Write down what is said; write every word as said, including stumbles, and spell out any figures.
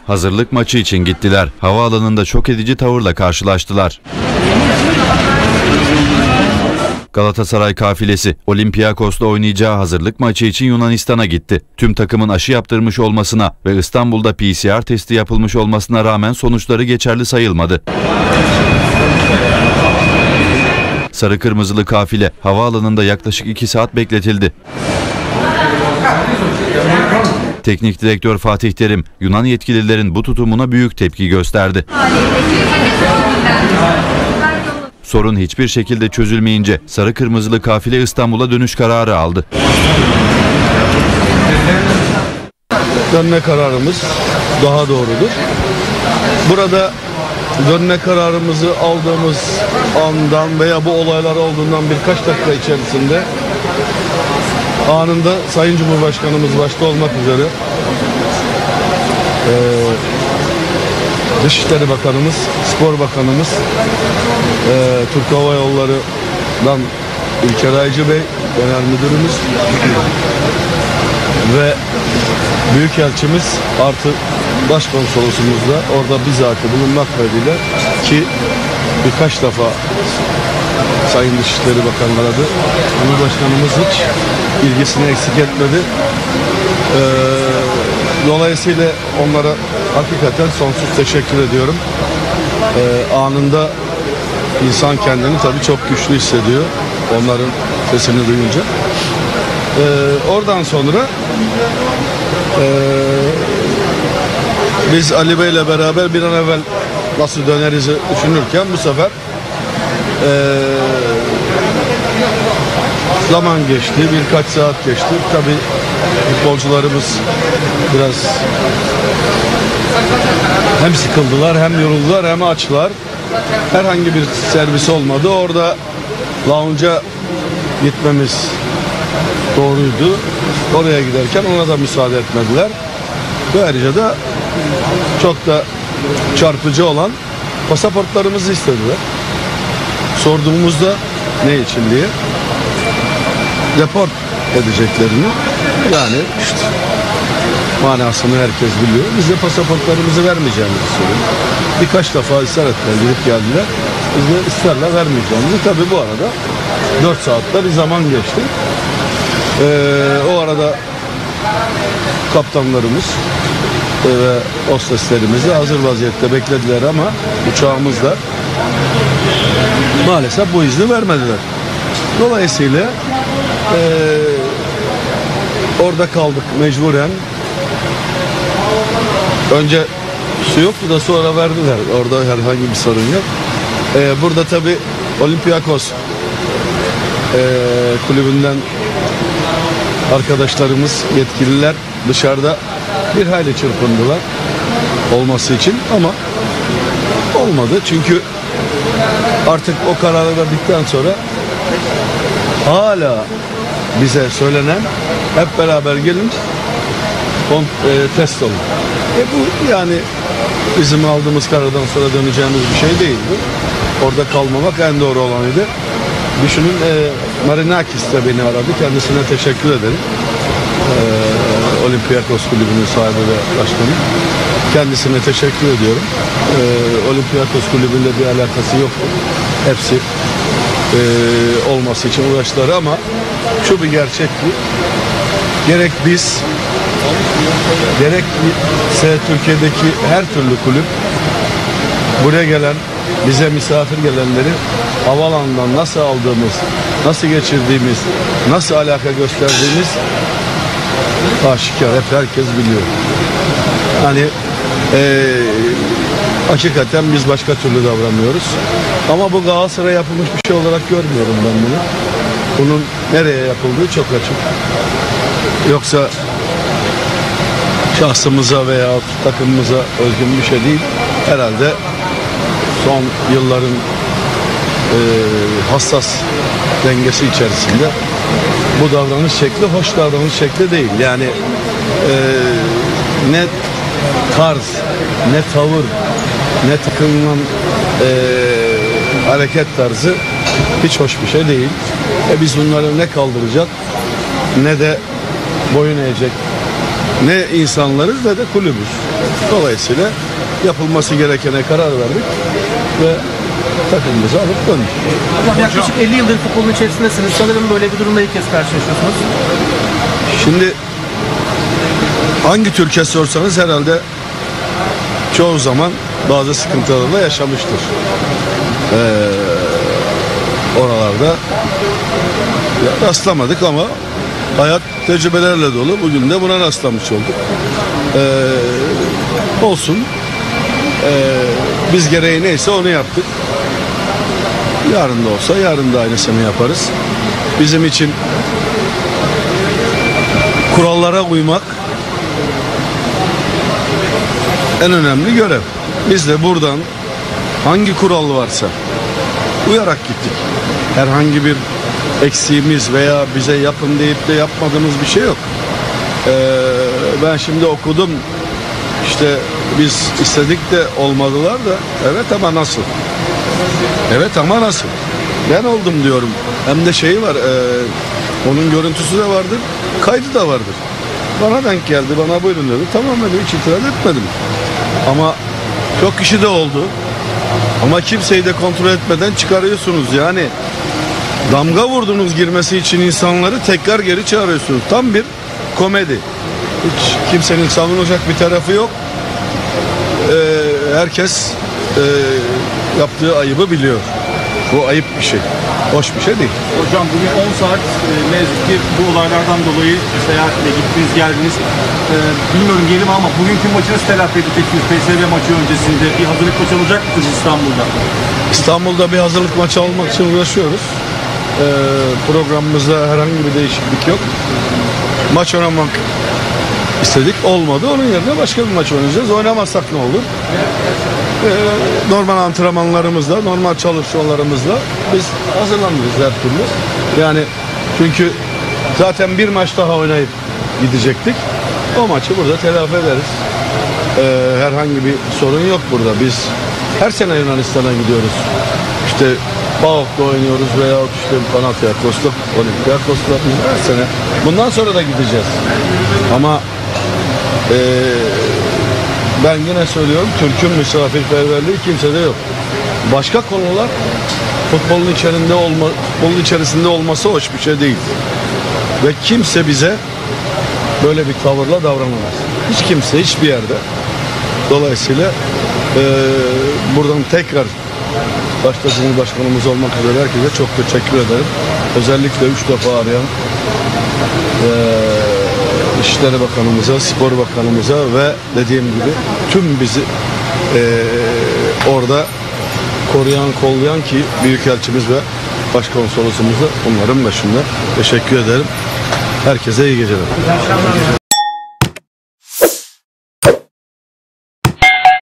hazırlık maçı için gittiler. Havaalanında şok edici tavırla karşılaştılar. Galatasaray kafilesi Olympiakos'la oynayacağı hazırlık maçı için Yunanistan'a gitti. Tüm takımın aşı yaptırmış olmasına ve İstanbul'da P C R testi yapılmış olmasına rağmen sonuçları geçerli sayılmadı. Sarı kırmızılı kafile havaalanında yaklaşık iki saat bekletildi. Teknik direktör Fatih Terim, Yunan yetkililerin bu tutumuna büyük tepki gösterdi. Sorun hiçbir şekilde çözülmeyince sarı kırmızılı kafile İstanbul'a dönüş kararı aldı. Dönme kararımız daha doğrudur. Burada dönme kararımızı aldığımız andan veya bu olaylar olduğundan birkaç dakika içerisinde anında Sayın Cumhurbaşkanımız başta olmak üzere e, Dışişleri Bakanımız, Spor Bakanımız, e, Türk Hava Yolları'dan İlker Aycı Bey, Genel Müdürümüz ve Büyükelçimiz artı Başkonsolosumuz da orada bizatihi bulunmak kaydıyla ki birkaç defa Sayın Dışişleri Bakanı aradı. Cumhurbaşkanımız hiç ilgisini eksik etmedi. Ee, dolayısıyla onlara hakikaten sonsuz teşekkür ediyorum. Ee, anında insan kendini tabii çok güçlü hissediyor onların sesini duyunca. Ee, oradan sonra e, biz Ali Bey ile beraber bir an evvel nasıl döneriz düşünürken bu sefer e, zaman geçti, birkaç saat geçti. Tabii futbolcularımız biraz hem sıkıldılar, hem yoruldular, hem açlar. Herhangi bir servis olmadı. Orada lounge'a gitmemiz doğruydu. Oraya giderken ona da müsaade etmediler. Ve ayrıca da çok da çarpıcı olan pasaportlarımızı istediler. Sorduğumuzda ne için diye deport edeceklerini, yani işte manasını herkes biliyor. Biz de pasaportlarımızı vermeyeceğimizi söylüyoruz. Birkaç defa ısrar ettiler, gidip geldiler. Biz de ısrarla vermeyeceğimizi. Tabii bu arada dört saatte bir zaman geçti. Ee, o arada kaptanlarımız ve hosteslerimizi hazır vaziyette beklediler ama uçağımızda maalesef bu izni vermediler. Dolayısıyla e, orada kaldık mecburen. Önce su yoktu da sonra verdiler. Orada herhangi bir sorun yok. E, burada tabii Olympiakos e, kulübünden arkadaşlarımız, yetkililer dışarıda bir hayli çırpındılar olması için ama olmadı. Çünkü artık o kararı verdikten sonra hala bize söylenen hep beraber gelin e, test olun. E bu yani bizim aldığımız karardan sonra döneceğimiz bir şey değildi. Orada kalmamak en doğru olanıydı. Düşünün e, Marinakis de beni aradı. Kendisine teşekkür ederim. E, Olympiakos kulübünün sahibi ve başkanı. Kendisine teşekkür ediyorum. E, Olympiakos kulübüyle bir alakası yoktu. Hepsi e, olması için uğraştılar ama şu bir gerçek ki gerek biz gerekse Türkiye'deki her türlü kulüp buraya gelen, bize misafir gelenleri havaalanından nasıl aldığımız, nasıl geçirdiğimiz, nasıl alaka gösterdiğimiz aşikar. Hep herkes biliyor. Hani ee, hakikaten biz başka türlü davranıyoruz. Ama bu Galatasaray'a yapılmış bir şey olarak görmüyorum ben bunu. Bunun nereye yapıldığı çok açık. Yoksa şahsımıza veya takımımıza özgün bir şey değil. Herhalde son yılların e, hassas dengesi içerisinde bu davranış şekli hoş davranış şekli değil. Yani e, ne tarz, ne tavır, ne takımın e, hareket tarzı hiç hoş bir şey değil. E biz bunları ne kaldıracak ne de boyun eğecek ne insanlarız ne de kulübüz. Dolayısıyla yapılması gerekene karar verdik ve takımımızı alıp döndük. Hocam yaklaşık elli yıldır futbolun içerisindesiniz. Sanırım böyle bir durumla ilk kez karşılaşıyorsunuz. Şimdi hangi Türk'e sorsanız herhalde çoğu zaman bazı sıkıntılarla yaşamıştır. Ee, oralarda ya rastlamadık ama hayat tecrübelerle dolu. Bugün de buna rastlamış olduk. Ee, olsun. Ee, biz gereği neyse onu yaptık. Yarın da olsa yarın da aynısını yaparız. Bizim için kurallara uymak en önemli görev. Biz de buradan hangi kural varsa uyarak gittik. Herhangi bir eksiğimiz veya bize yapın deyip de yapmadığımız bir şey yok. Ee, ben şimdi okudum. İşte biz istedik de olmadılar da evet ama nasıl? Evet ama nasıl? Ben oldum diyorum. Hem de şeyi var. E, onun görüntüsü de vardır. Kaydı da vardır. Bana denk geldi. Bana buyurun dedi. Tamam dedim. Hiç itiraz etmedim. Ama çok kişi de oldu. Ama kimseyi de kontrol etmeden çıkarıyorsunuz. Yani damga vurdunuz girmesi için insanları tekrar geri çağırıyorsunuz. Tam bir komedi. Hiç kimsenin savunacak bir tarafı yok. Ee, herkes e, yaptığı ayıbı biliyor. Bu ayıp bir şey. Hoş bir şey değil. Hocam bugün on saat e, ne yazık ki bu olaylardan dolayı seyahatle gittiniz geldiniz. E, bilmiyorum diyelim ama bugünkü maçınız telafi edeceksiniz. P S V maçı öncesinde bir hazırlık maçı olacak mısınız İstanbul'da? İstanbul'da bir hazırlık maçı almak için uğraşıyoruz. Ee, programımızda herhangi bir değişiklik yok. Maç oynamak istedik. Olmadı. Onun yerine başka bir maç oynayacağız. Oynamazsak ne olur? Ee, normal antrenmanlarımızla, normal çalışmalarımızla biz hazırlanırız her türlü. Yani çünkü zaten bir maç daha oynayıp gidecektik. O maçı burada telafi ederiz. Ee, herhangi bir sorun yok burada. Biz her sene Yunanistan'a gidiyoruz. İşte PAOK'ta oynuyoruz veya işte Panathinaikos'ta, Olympiakos'ta her sene. Bundan sonra da gideceğiz. Ama eee ben yine söylüyorum, Türk'ün misafirperverliği kimsede yok. Başka konular futbolun içerisinde olma, futbolun içerisinde olması hoş bir şey değil. Ve kimse bize böyle bir tavırla davranamaz. Hiç kimse hiçbir yerde. Dolayısıyla e, buradan tekrar başta Cumhurbaşkanımız olmak üzere herkese çok teşekkür ederim. Özellikle üç defa arayan e, İçişleri Bakanımıza, Spor Bakanımıza ve dediğim gibi tüm bizi e, orada koruyan, kollayan ki Büyükelçimiz ve Başkonsolosumuz da onların başında. Teşekkür ederim. Herkese iyi geceler.